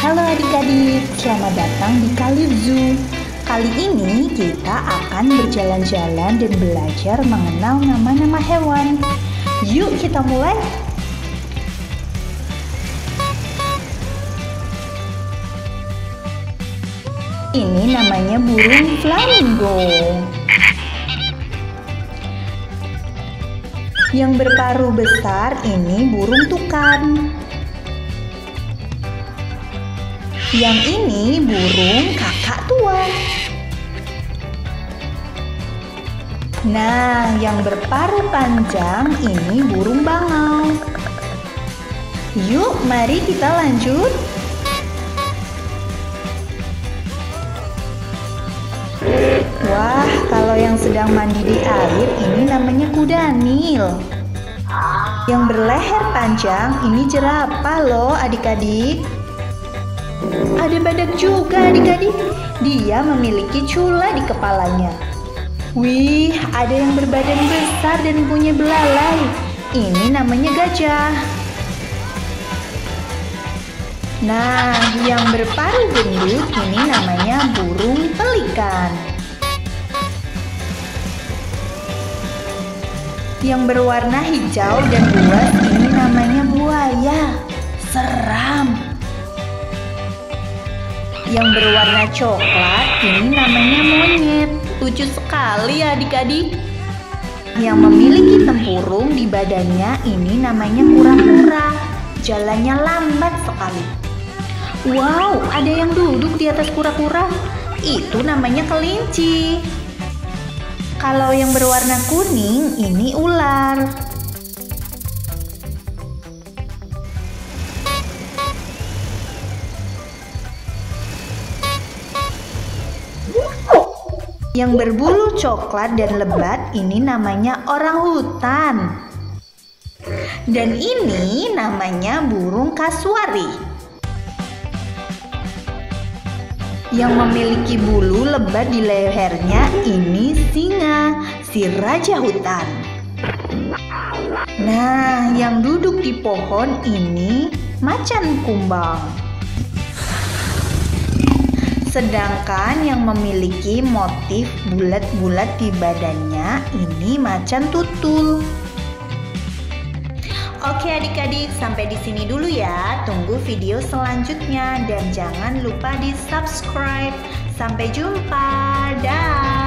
Halo adik-adik, selamat datang di Kali Zoo. Kali ini kita akan berjalan-jalan dan belajar mengenal nama-nama hewan. Yuk kita mulai. Ini namanya burung flamingo. Yang berparuh besar ini burung tukan. Yang ini burung kakak tua. Nah, yang berparuh panjang ini burung bangau. Yuk, mari kita lanjut. Wah, kalau yang sedang mandi di air ini namanya kuda Nil. Yang berleher panjang ini jerapah loh adik-adik. Ada badak juga adik-adik. Dia memiliki cula di kepalanya. Wih, ada yang berbadan besar dan punya belalai. Ini namanya gajah. Nah, yang berparuh gendut ini namanya burung pelikan. Yang berwarna hijau dan buas ini namanya buaya. Seram. Yang berwarna coklat ini namanya monyet. Lucu sekali ya adik-adik. Yang memiliki tempurung di badannya ini namanya kura-kura. Jalannya lambat sekali. Wow, ada yang duduk di atas kura-kura. Itu namanya kelinci. Kalau yang berwarna kuning ini ular. Yang berbulu coklat dan lebat ini namanya orang hutan. Dan ini namanya burung kasuari. Yang memiliki bulu lebat di lehernya ini singa, si raja hutan. Nah, yang duduk di pohon ini macan kumbang. Sedangkan yang memiliki motif bulat-bulat di badannya ini macan tutul. Oke adik-adik, sampai di sini dulu ya. Tunggu video selanjutnya dan jangan lupa di subscribe. Sampai jumpa. Dah.